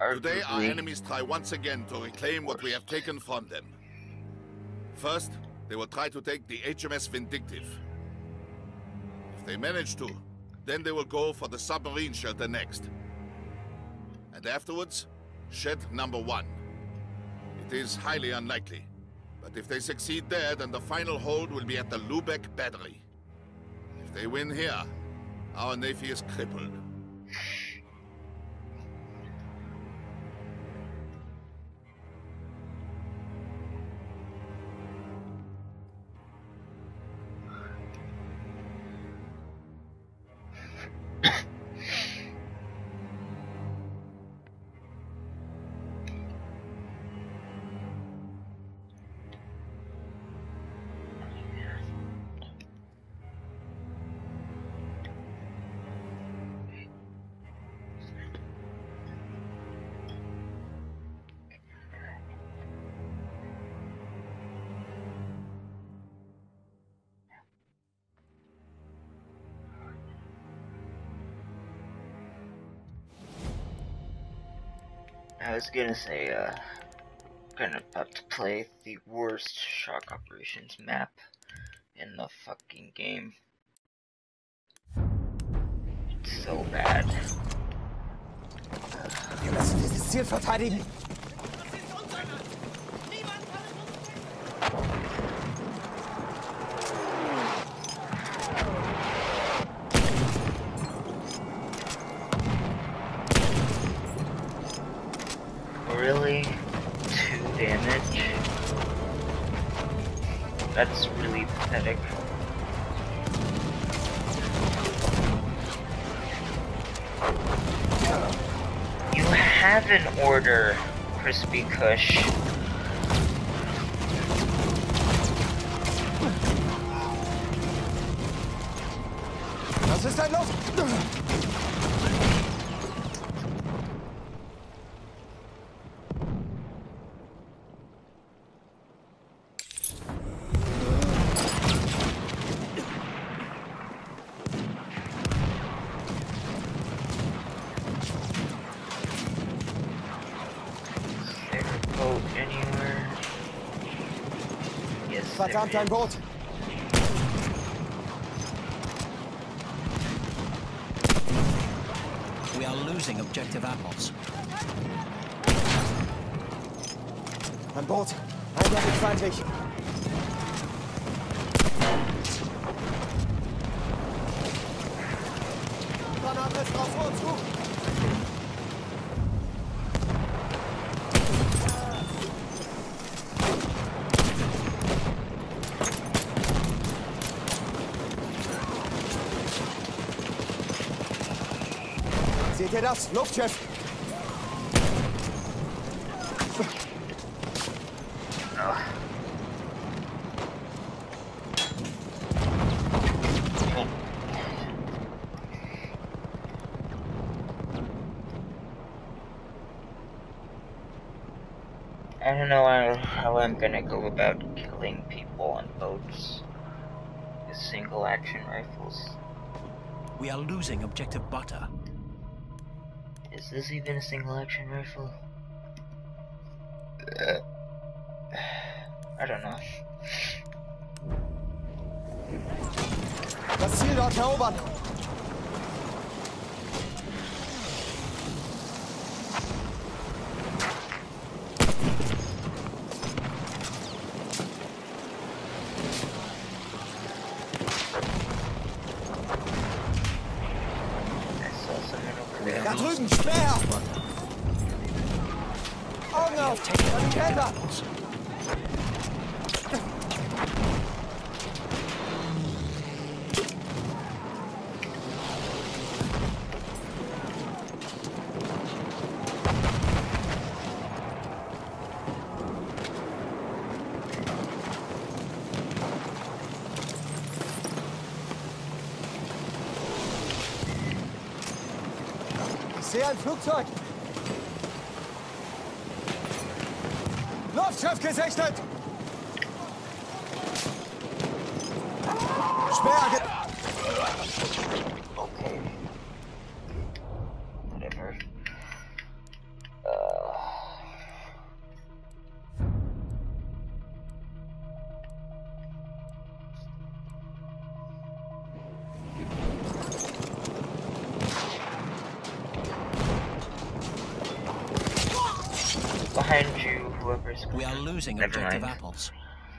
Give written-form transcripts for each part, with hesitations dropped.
Today our enemies try once again to reclaim what we have taken from them. First, they will try to take the HMS Vindictive. If they manage to, then they will go for the submarine shelter next. And afterwards, shed number 1. It is highly unlikely, but if they succeed there, then the final hold will be at the Lubeck Battery. If they win here, our navy is crippled. I was gonna say, kind of about to play the worst shock operations map in the fucking game. It's so bad. Wir müssen dieses Ziel verteidigen. Really? 2 damage? That's really pathetic. You have an order, Crispy Kush. Das ist ein Luft. Verdammt, ein Boot! We are losing objective apples. Ein Boot! Eindeutig feindlich! Granate ist drauf, vor uns zu! Seht ihr das? Luftschiff! I don't know how I'm gonna go about killing people on boats with single action rifles. We are losing objective butter. Is this even a single action rifle? I don't know. Das Ziel dort erobern! Da drüben, Speer! Augen auf! Da die Käfer! Ich sehe ein Flugzeug! Luftschiff gesichtet! Speer! Okay. Whatever. Where's We are losing Never objective mind. apples.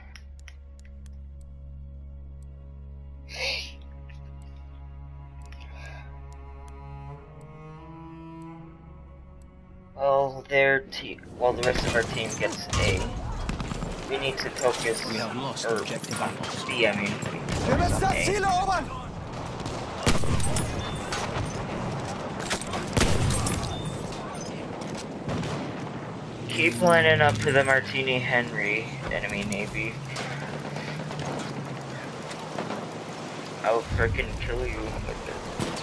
Well, while the rest of our team gets A, we need to focus. We have lost or objective apples. B, I mean. Wir müssen on das A. Ziel erobern! Keep lining up for the Martini Henry, enemy navy. I'll frickin' kill you with it.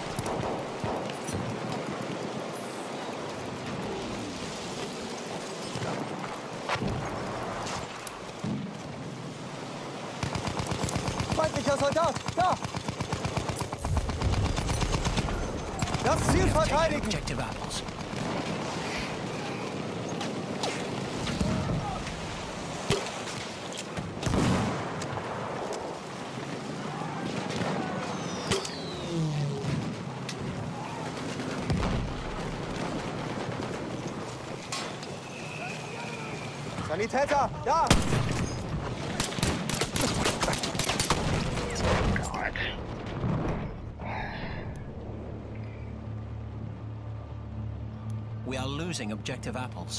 Feindlicher Soldat! Da! Das Ziel verteidigen! Objective apples. Sanitäter! Da! God. We are losing objective apples.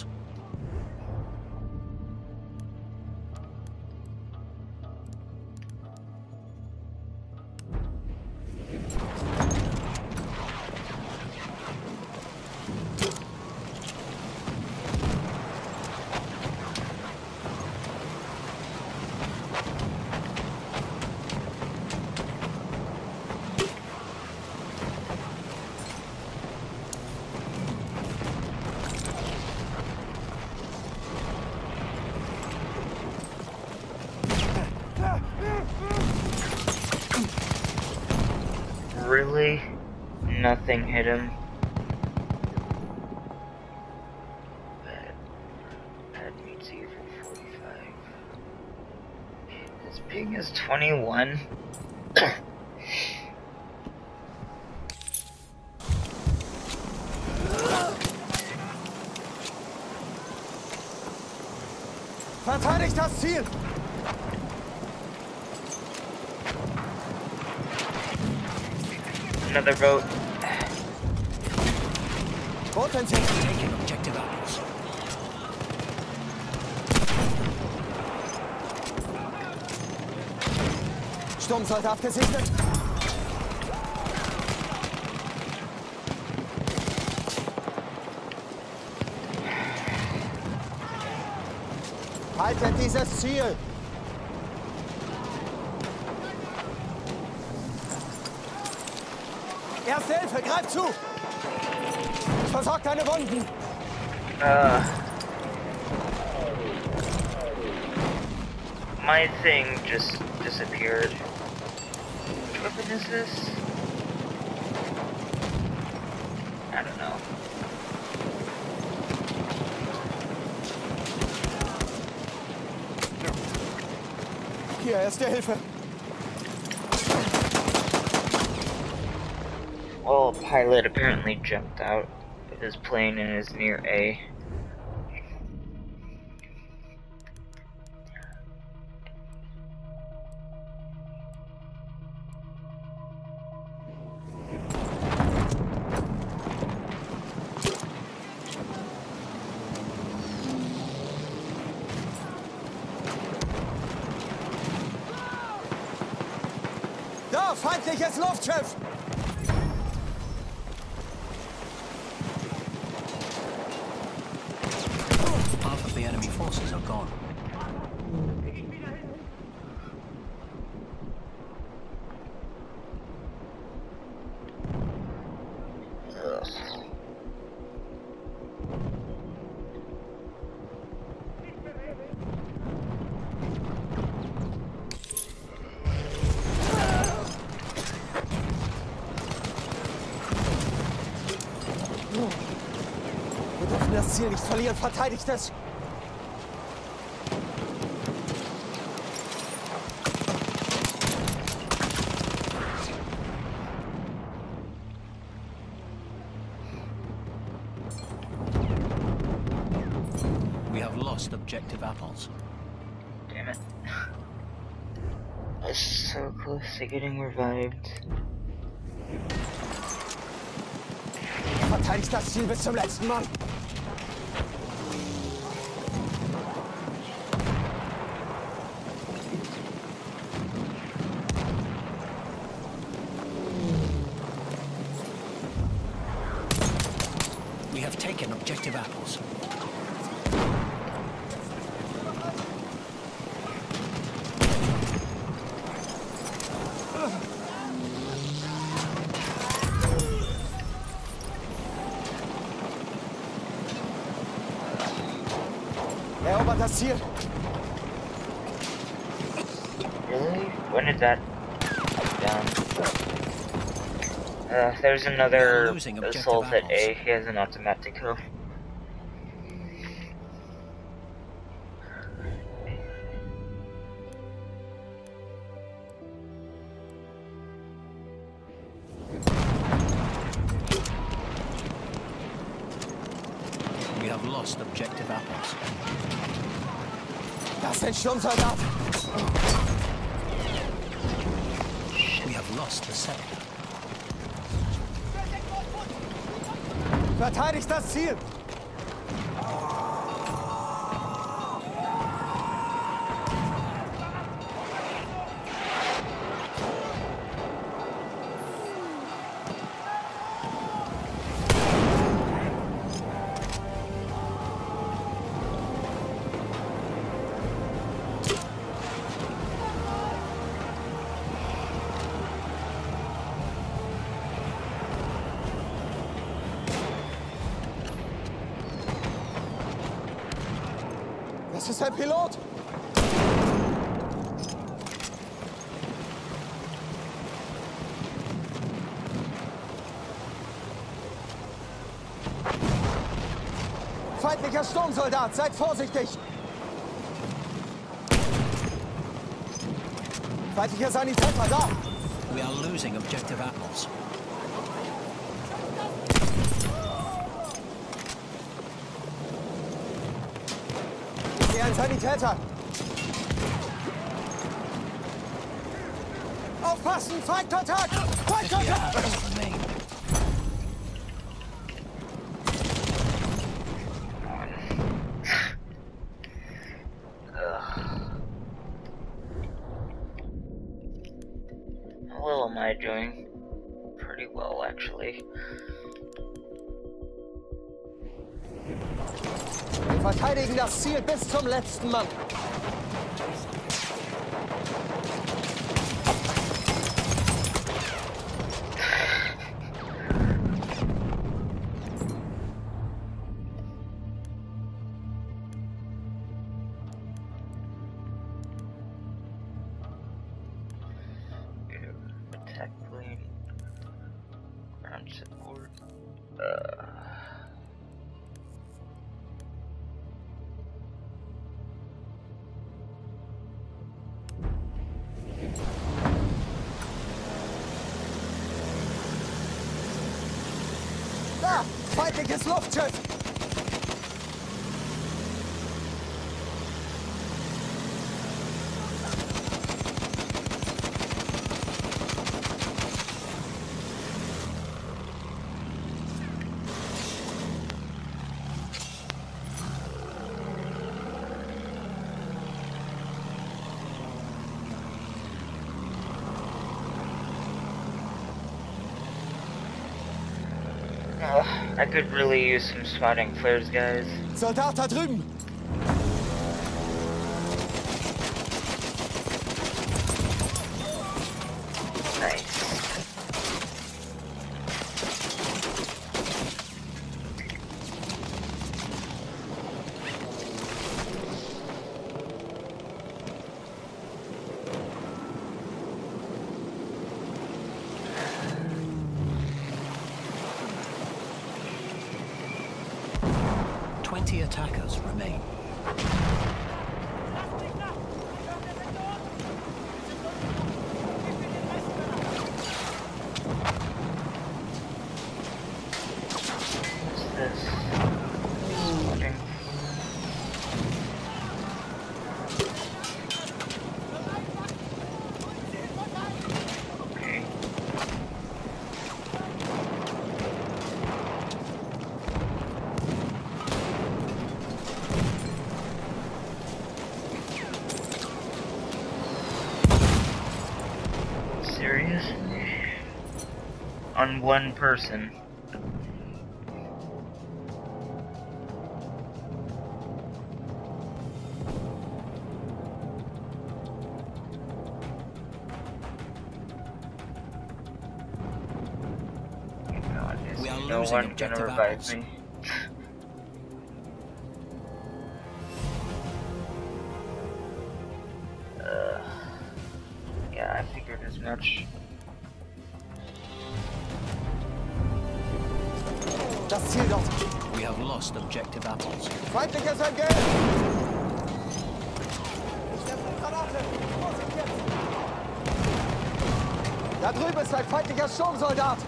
Really? Nothing hit him? Bad meets evil 45. His ping is 21. Verteidigt das Ziel! Another boat. Boot entdeckt! Taking objective apples. Sturmsoldat gesichtet! Haltet dieses Ziel! Erste Hilfe, greif zu! Versorgt deine Wunden! My thing just disappeared. Which weapon is this? I don't know. Hier, erste Hilfe! Well, a pilot apparently jumped out of his plane and is near A. Da, feindliches Luftschiff! Half of the enemy forces are gone. Wir dürfen das Ziel nicht verlieren, verteidigt es! We have lost lost objective apples. Damn it. I was so close to getting revived. Verteidigt das Ziel bis zum letzten Mann. We have taken objective apples. Erobert das Ziel. Really? When did that down? There's another assault at A. He has an automatico. We have lost objective apples. Das ist ein Sturmsoldat. We have lost the sector. Verteidigt das Ziel. Das ist ein Pilot. Feindlicher Sturmsoldat, seid vorsichtig. Feindlicher Sanitäter da. We are losing objective apples. Hier ein Sanitäter. Aufpassen, Feindkontakt! Feindkontakt! Remain. How well am I doing? Pretty well, actually. Wir verteidigen das Ziel bis zum letzten Mann. Attack plane. Ground support. Da! Feindliches Luftschiff! I could really use some spotting flares, guys. Soldat da drüben! Nice. Attackers remain. What's this? Spotting. Seriously? On one person. God, We are no losing one gonna objective revive apples. me. Yeah, I figured as much. Das Ziel dort. We have lost objective apples. Feindliches Entgehen! Ich werfe eine Granate. Vorsicht jetzt! Da drüben ist ein feindlicher Sturmsoldat.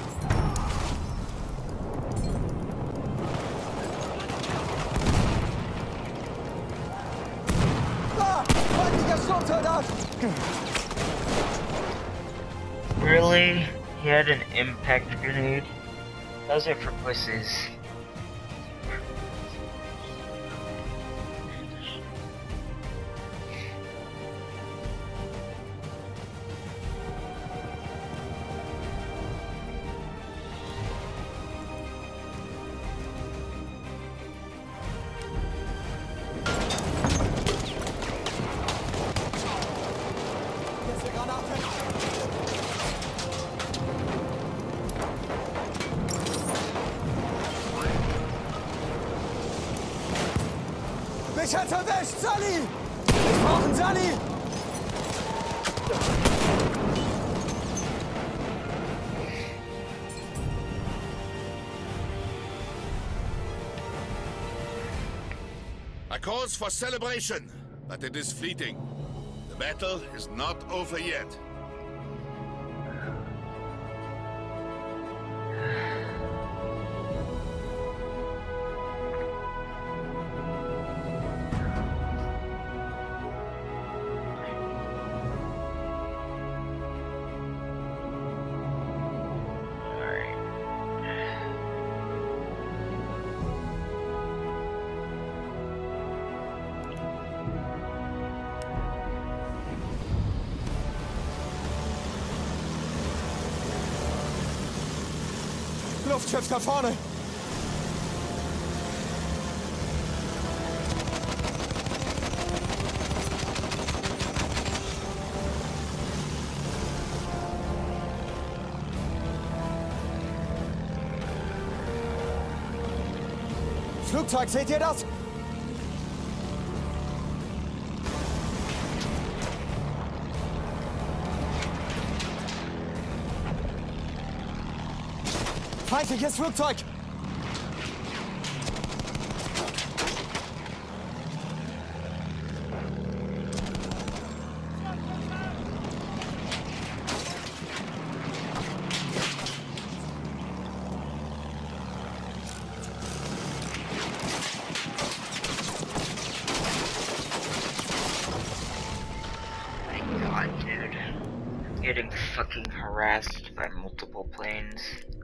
Da! Feindlicher Sturmsoldat! Really? He had an impact grenade? Those are for pussies. Jetzt eine Granate. Mich hat's erwischt, Sully! Ich brauche einen Sully! A cause for celebration, but it is fleeting. The battle is not over yet. Luftschiff da vorne! Flugzeug, seht ihr das? Feindliches Flugzeug! My god, dude. I'm getting fucking harassed by multiple planes.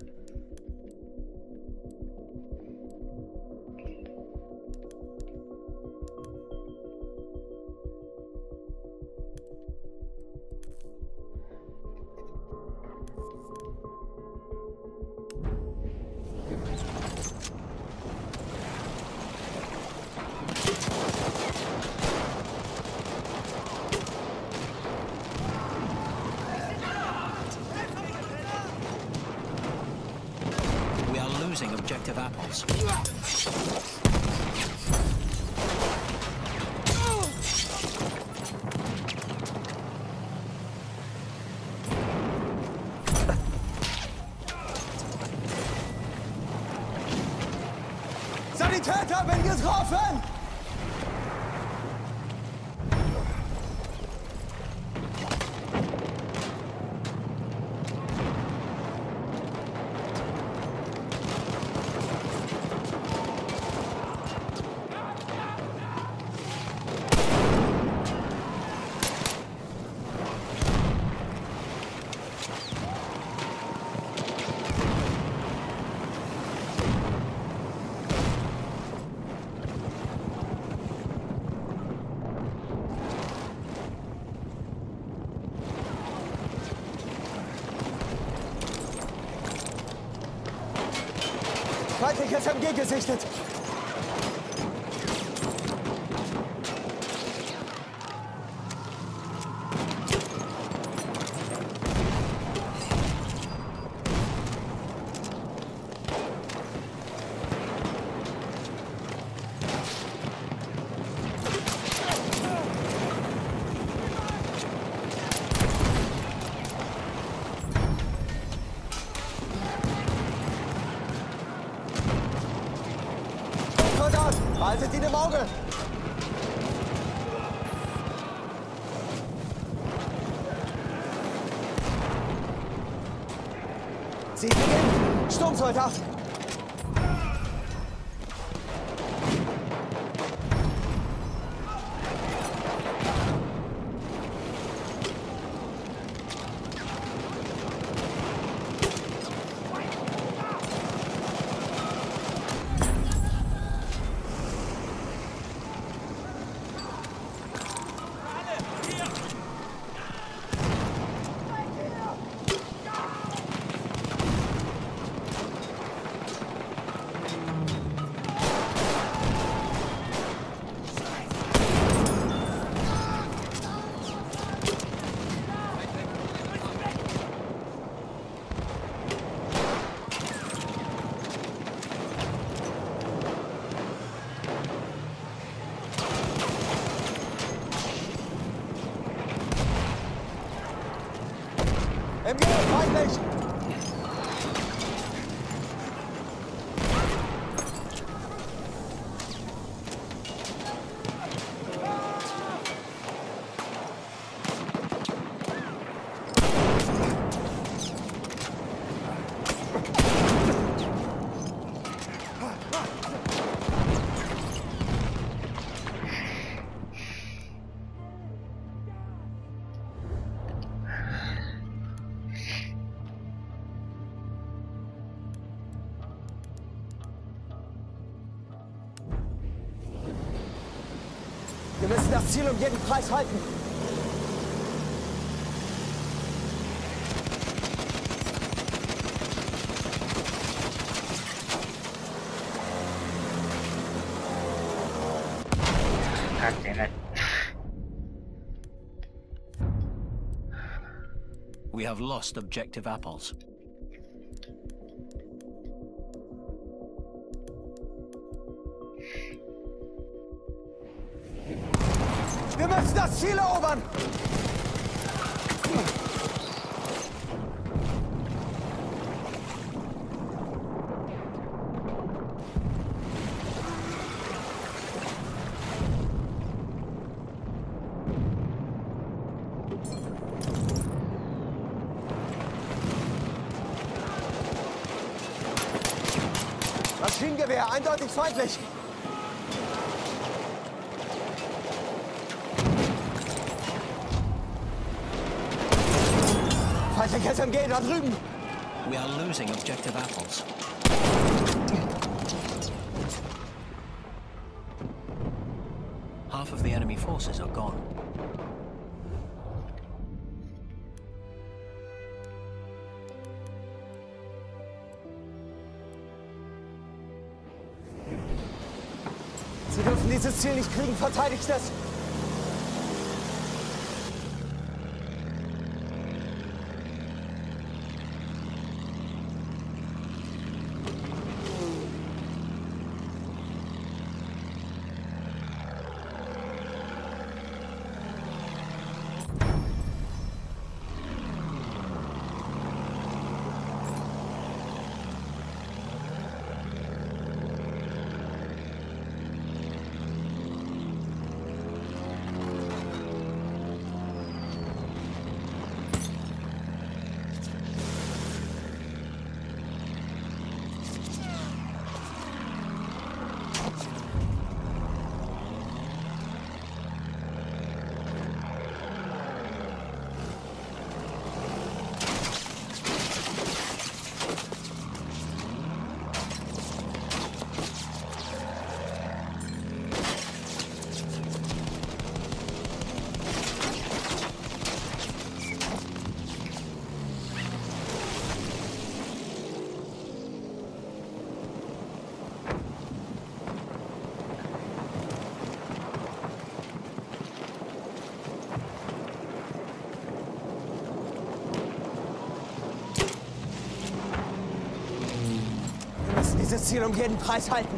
We are losing objective apples. Sanitäter, bin getroffen! Feindliches MG gesichtet. Haltet ihn im Auge! Sie beginnen! Sturmsoldat! MG, feindlich! Wir müssen das Ziel um jeden Preis halten. God damn it. We have lost objective apples. Wir müssen das Ziel erobern! Maschinengewehr, eindeutig feindlich! Feindliches MG da drüben! We are losing objective apples. Half of the enemy forces are gone. Sie dürfen dieses Ziel nicht kriegen, verteidigt es! Dieses Ziel um jeden Preis halten.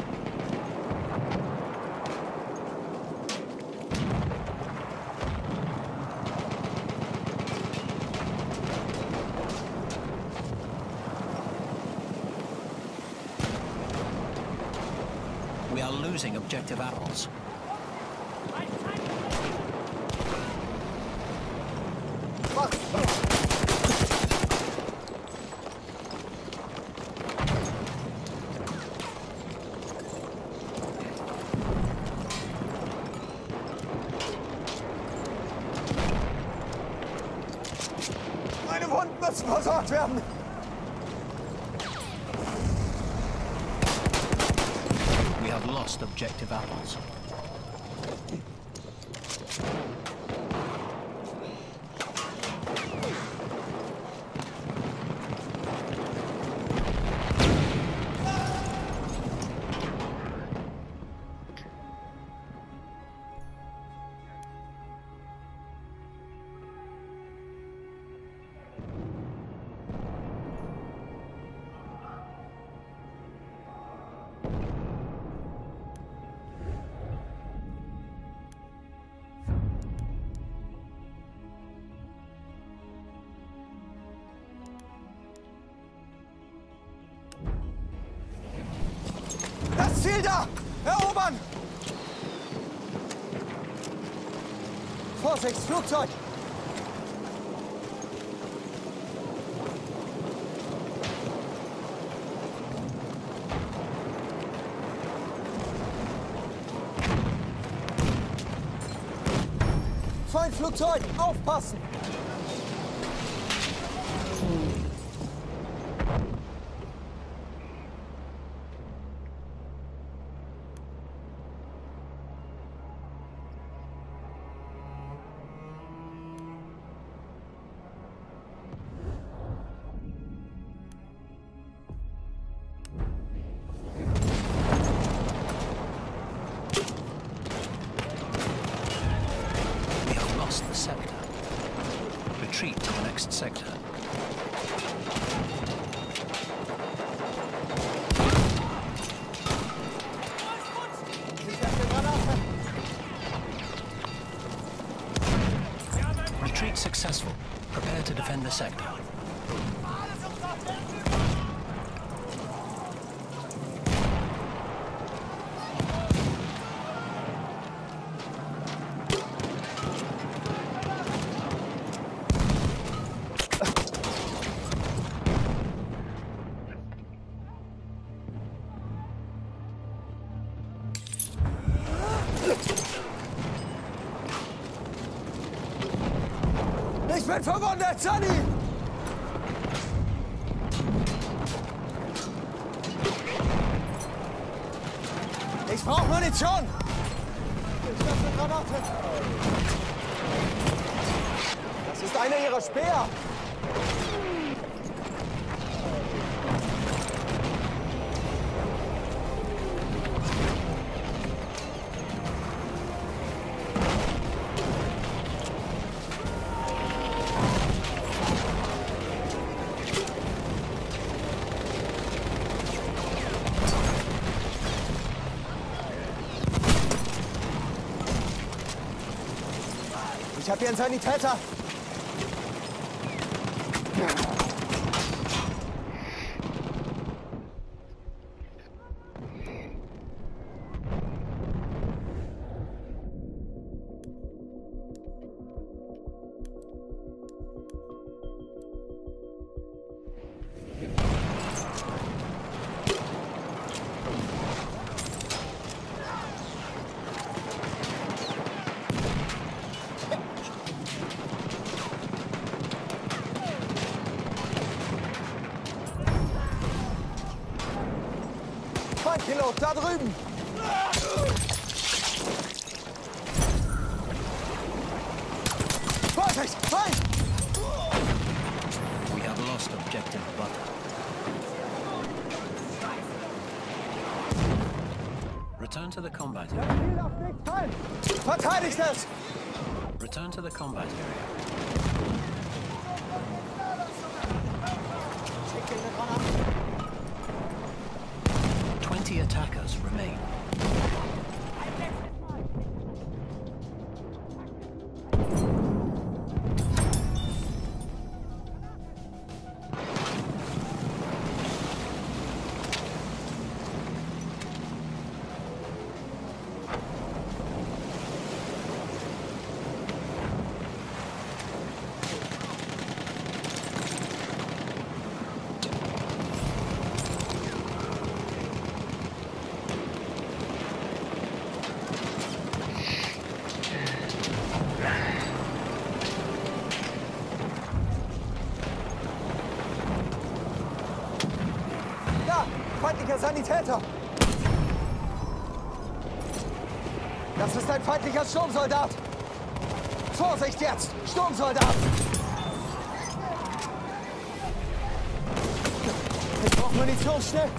We are losing objective apples. Meine Wunden müssen versorgt werden. We have lost objective apples. Das Ziel da! Erobern! Vorsicht, Flugzeug! Feindflugzeug, aufpassen! The sector. Retreat to the next sector. Retreat successful. Prepare to defend the sector. Ich bin verwundet, Sunny! Ich brauche Munition! Ich werfe Granate! Das ist einer ihrer Speer! Ich habe hier einen Sanitäter. Pilot, da drüben! Vorsicht! Feind! We have lost objective butter. Return to the combat area. Verteidigt es! Return to the combat area. Feindlicher Sanitäter! Das ist ein feindlicher Sturmsoldat! Vorsicht jetzt! Sturmsoldat! Ich brauche Munition, schnell!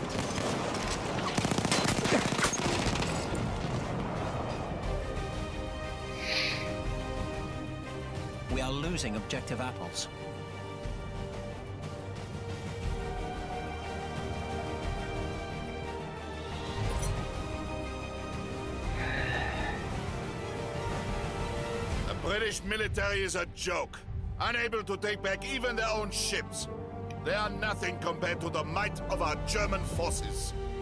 We are losing objective apples. The British military is a joke. Unable to take back even their own ships. They are nothing compared to the might of our German forces.